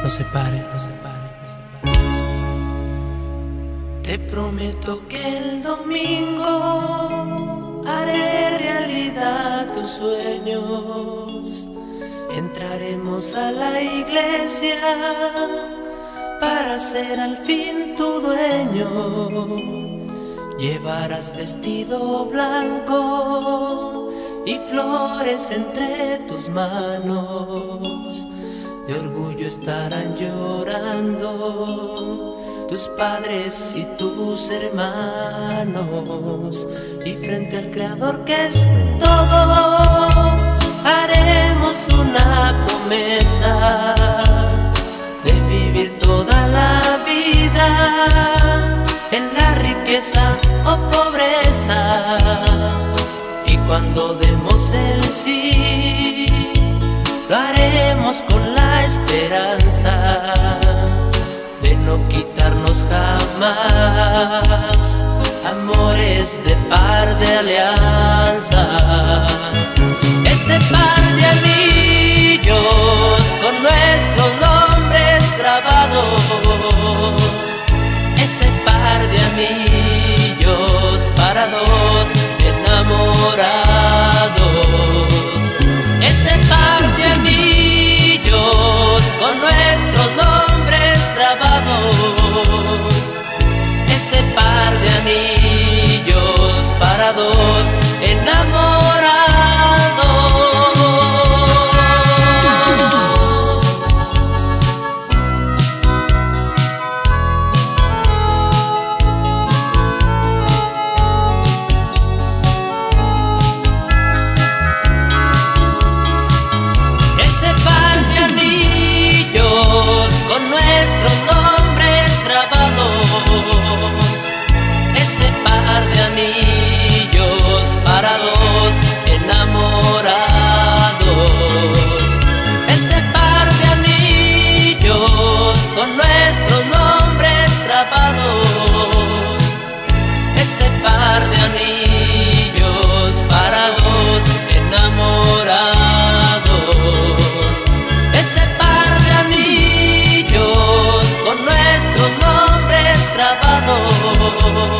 nos separe, nos separe, nos separe. Te prometo que el domingo haré realidad tus sueños. Entraremos a la iglesia para ser al fin tu dueño. Llevarás vestido blanco y flores entre tus manos. De orgullo estarán llorando tus padres y tus hermanos. Y frente al Creador que es todo, haremos una promesa de vivir toda la vida en la riqueza o pobreza. Y cuando demos el sí, lo haremos con la esperanza de no quitarnos jamás amores de par de alianza. Ese par de anillos con nuestros nombres grabados. Ese par de anillos para dos enamorados. Ese par de anillos con nuestros nombres grabados. Ese par de anillos para dos enamorados. Nuestros nombres grabados. Ese par de anillos para dos enamorados. Ese par de anillos con nuestros nombres grabados. Ese par de anillos para dos enamorados. Ese par de anillos con nuestros nombres grabados.